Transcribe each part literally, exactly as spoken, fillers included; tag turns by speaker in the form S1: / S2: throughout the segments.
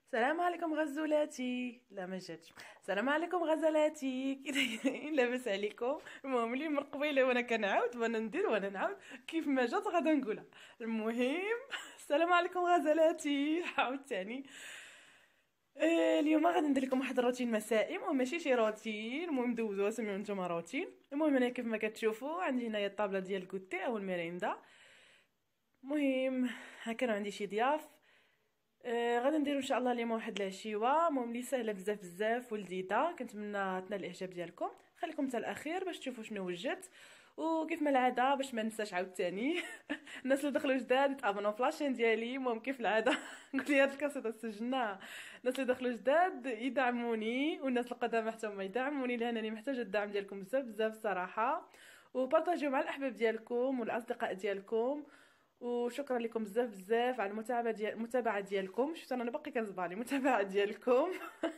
S1: السلام عليكم غزولاتي. لا ما جاتش. السلام عليكم غزالاتي، كي دايرين؟ لاباس عليكم؟ المهم اليوم من قبيله وانا كنعاود وانا ندير وانا نعاود كيف ما جات غادا نقولها. المهم السلام عليكم غزالاتي عاود تاني. آه، اليوم غادي ندير لكم واحد الروتين مسائي، المهم ماشي شي روتين، المهم دوزوها سميو نتوما روتين. المهم انا كيف ما كتشوفوا عندي هنايا الطابله ديال الكوتي او الميريندا. المهم ها كانوا عندي شي ضياف. آه غادي نديرو ان شاء الله اليوم واحد العشيوه المهم لي سهله بزاف بزاف ولذيذه، كنتمنى تنال الاعجاب ديالكم. خليكم حتى الاخير باش تشوفوا شنو وجدت. وكيف ما العاده باش ما ننساش عاوتاني الناس اللي دخلوا جداد يتابعوا في لاشين ديالي. المهم كيف العاده قلت لي هاد الكاسيطه سجلناها. الناس اللي دخلوا جداد يدعموني والناس القدامى حتى هما يدعموني لانني محتاجه الدعم ديالكم بزاف بزاف الصراحه. وبارطاجيو مع الاحباب ديالكم والاصدقاء ديالكم. وشكرا لكم بزاف بزاف على المتابعه ديال المتابعه ديالكم. شفت انا باقي كنصبر لي المتابعه ديالكم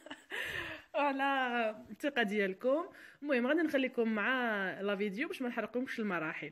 S1: وعلى الثقه ديالكم. المهم غادي نخليكم مع لا فيديو باش ما نحرقكمش المراحل.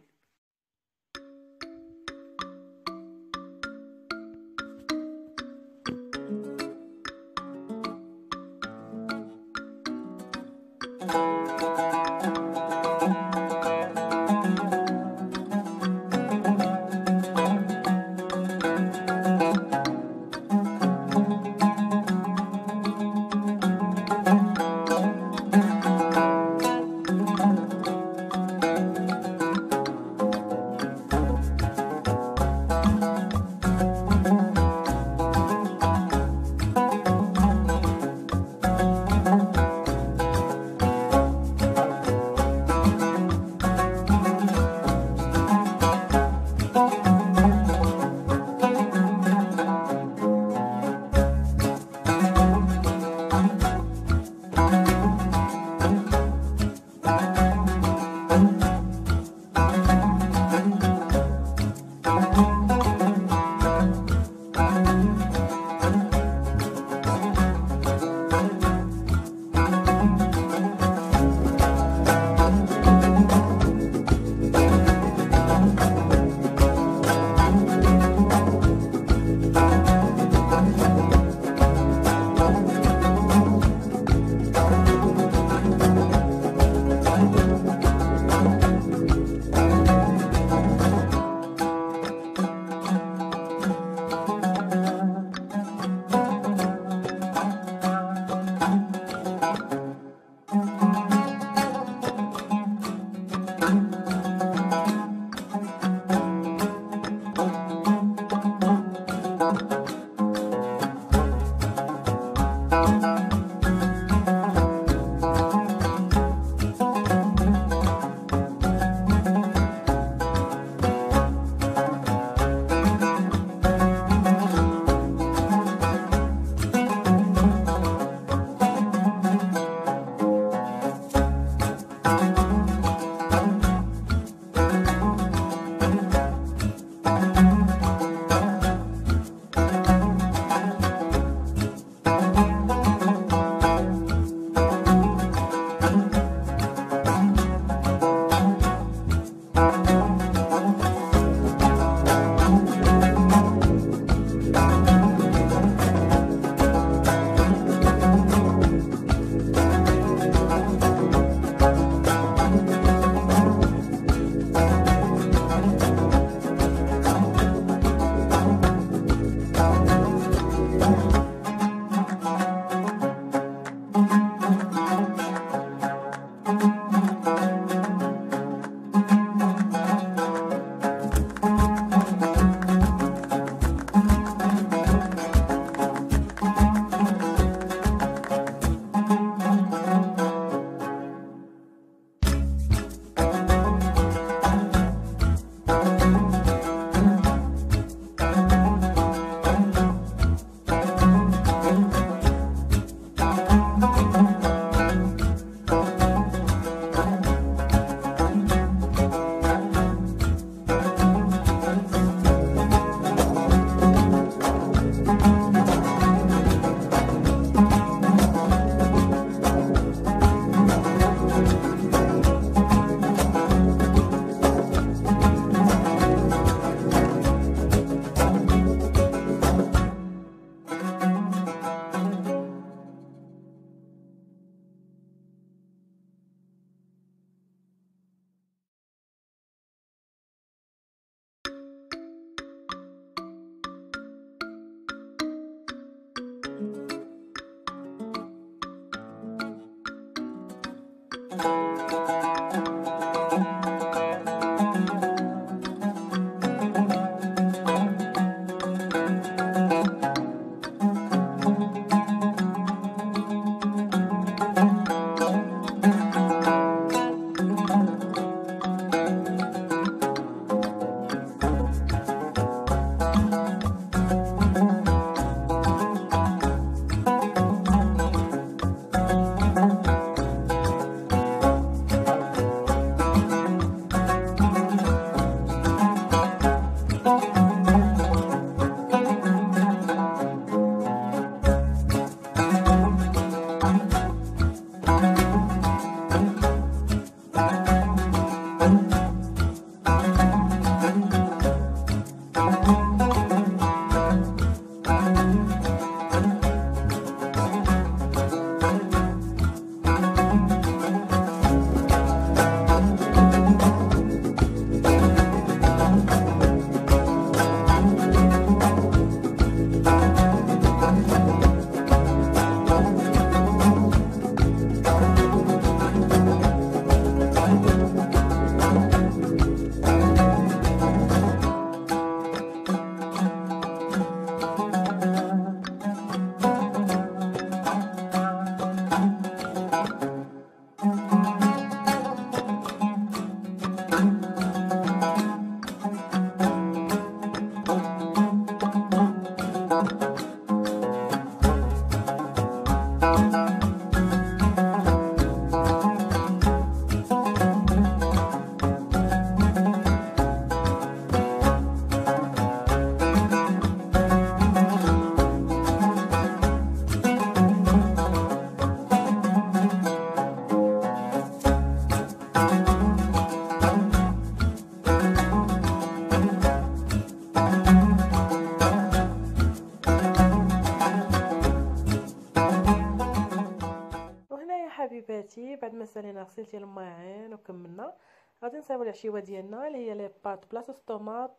S1: حبيباتي بعد ما سالينا غسيلتي الماعن وكملنا غادي نصايبوا العشيوه ديالنا اللي هي لي بات بلاصه طوماط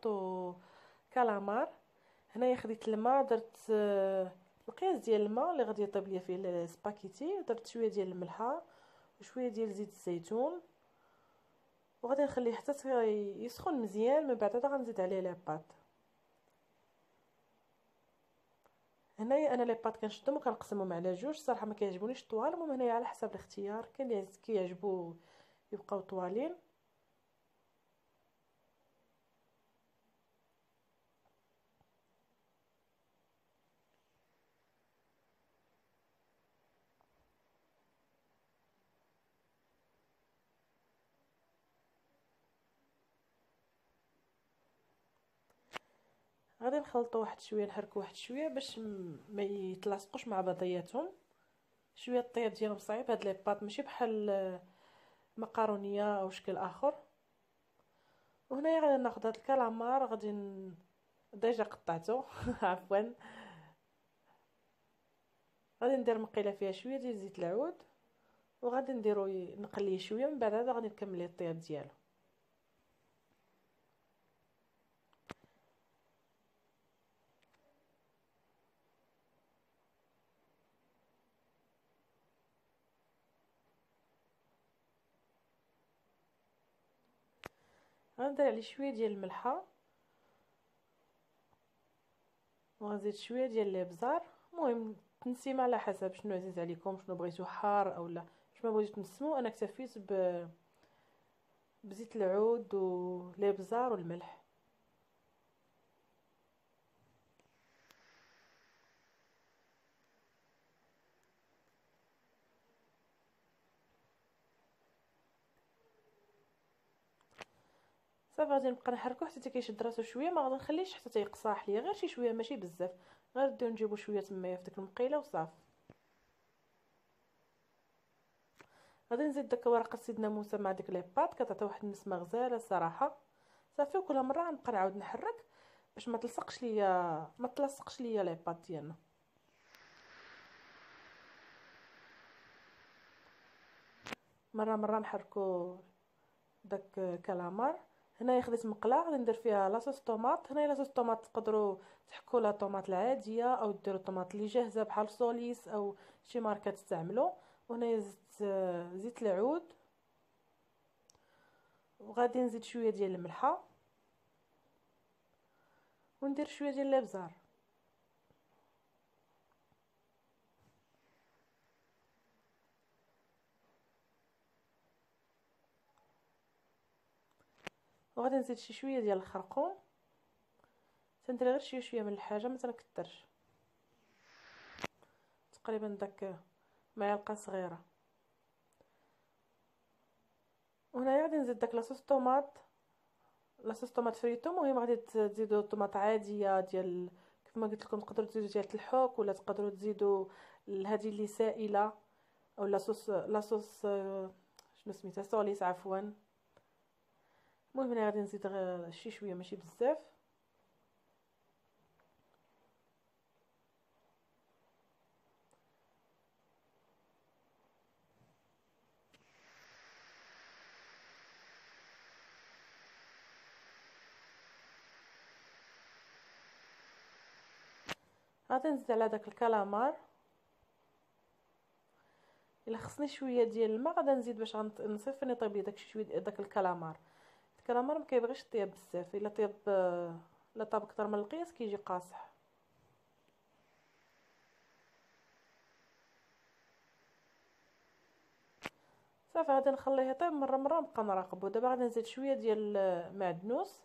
S1: وكالامار. هنايا خديت الماء، درت القياس ديال الماء اللي غادي يطيب ليا فيه السباكيتي، درت شويه ديال الملحه وشويه ديال زيت الزيتون وغادي نخليه حتى يسخن مزيان. من بعد هذا غنزيد عليه لي بات. هنايا انا لي بات كنشدهم وكنقسمهم على جوج، صراحه ما كيعجبونيش طوال، المهم هنايا على حسب الاختيار، كاين اللي كيعجبو يبقاو طوالين. غادي نخلطوا واحد شويه، نحركوا واحد شويه باش ما يتلاصقوش مع بعضياتهم. شويه الطياب ديالهم صعيب هاد لي بات، ماشي بحال مقارونيه او شكل اخر. وهنايا غادي ناخذ هاد الكالامار، غادي ن... ديجا قطعته عفوا. غادي ندير مقيله فيها شويه ديال زيت العود وغادي نديرو نقليه شويه، من بعد هذا غادي نكمل الطياب ديالو. غندير عليه شويه ديال الملحه وغنزيد شويه ديال الابزار. المهم تنسيم على حسب شنو عزيز عليكم، شنو بغيتو حار اولا شنو بغيتو تنسمو. انا اكتفيت ب بزيت العود والابزار والملح. صافي غادي نبقى نحركو حتى كيشد راسو شويه، ما غادي نخليش حتى تيقصاح ليا، غير شي شويه ماشي بزاف، غير نديرو نجيبو شويه تمايا في ديك المقيله وصافي. غادي نزيد داك ورقه سيدنا موسى مع ديك لي بات، كتعطي واحد النسمه غزاله الصراحه. صافي وكل مره غنبقى نعاود نحرك باش ما تلصقش ليا ما تلصقش ليا لي بات ديالنا. مره مره نحركو داك كالامار. هنايا خديت مقله غادي ندير فيها لاصوص طوماط. هنايا لاصوص طوماط تقدروا تحكوا لها طوماط العاديه او ديروا الطوماط اللي جاهزه بحال سوليس او شي ماركه تستعملوا. وهنايا زيت زيت العود وغادي نزيد شويه ديال الملحه وندير شويه ديال الابزار. وغادي نزيد شي شويه ديال الخرقوم، تندير غير شويه شويه من الحاجه ما تنكثرش، تقريبا داك معلقه صغيره. وهنايا غادي نزيد داك لاصوص طوماط، لاصوص طوماط فريتو. المهم غادي تزيدوا طوماط عاديه ديال كيف ما قلت لكم، تقدروا تزيدوا ديال الحوك ولا تقدروا تزيدوا هذه اللي سائله، او لاصوص لاصوص شنو سميتها، سوليس عفوا. المهم انا غادي نزيد غير شي شويه ماشي بزاف. غادي نزيد على داك الكالامار. الا خصني شويه ديال الماء غادي نزيد باش غنصيفط نطيب لي داك شويه داك الكالامار. الكالامار ما كيبغيش طياب بزاف، الا طيب الا طاب اكثر من القياس كيجي قاصح. صافي غادي نخليه يطيب مره مره ونبقى نراقبو. دابا غادي نزيد شويه ديال المعدنوس.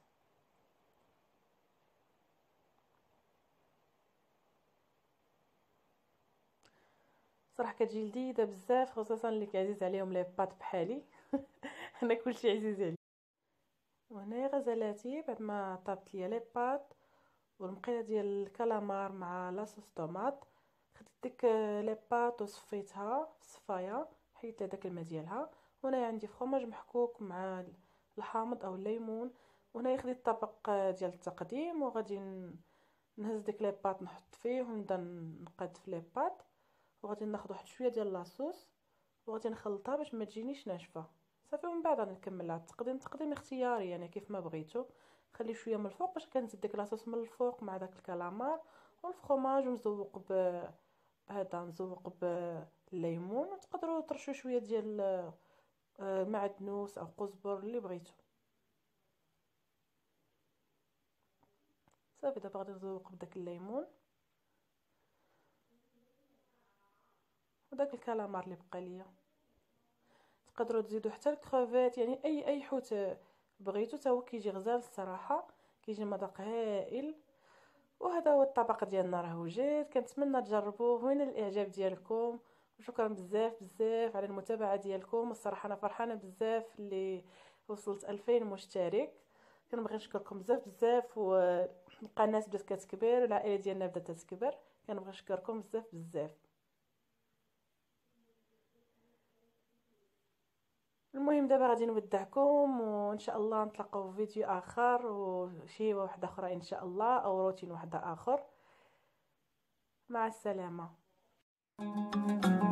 S1: صراحه كتجي لذيذه بزاف، خصوصا اللي كيعزيز عليهم لي بات بحالي. انا كلشي عزيز عليا. وهنايا غزالاتي بعد ما طابت ليا لي بات والمقيله ديال الكالامار مع لاصوص طوماط، خديت ديك لي بات وصفيتها في الصفايه، حيت لها داك الماء ديالها. وهنايا عندي فرماج محكوك مع الحامض او الليمون. وهنايا خديت الطبق ديال التقديم، وغادي نهز ديك لي بات نحط فيه ونبدا نقاد في لي بات. وغادي ناخذ واحد شويه ديال لاصوص وغادي نخلطها باش ما تجينيش ناشفه. صافي ومن بعد غادي نكملها. التقديم تقديم اختياري يعني كيف ما بغيتو. خلي شويه من الفوق باش كنزيد ديك لاصوص من الفوق مع داك الكالامار والفرماج، ونزوق ب هذا نزوق بالليمون. وتقدروا ترشوا شويه ديال معدنوس او قزبر اللي بغيتو. صافي دابا غادي نزوق بداك الليمون وداك الكالامار اللي بقى ليا. تقدروا تزيدوا حتى الكروفيت، يعني اي اي حوت بغيتو تا هو كيجي غزال الصراحه، كيجي مذاق هائل. وهذا هو الطبق ديالنا راه وجد. كنتمنى تجربوه وين الاعجاب ديالكم. وشكرا بزاف بزاف على المتابعه ديالكم. الصراحه انا فرحانه بزاف اللي وصلت ألفين مشترك. كنبغي نشكركم بزاف بزاف، والقناه بدات كتكبر والعائله ديالنا بدات تكبر. كنبغي نشكركم بزاف بزاف. المهم دابا غادي نودعكم، وان شاء الله نتلاقاو في فيديو اخر وشي واحده اخرى ان شاء الله، او روتين واحده اخر. مع السلامه.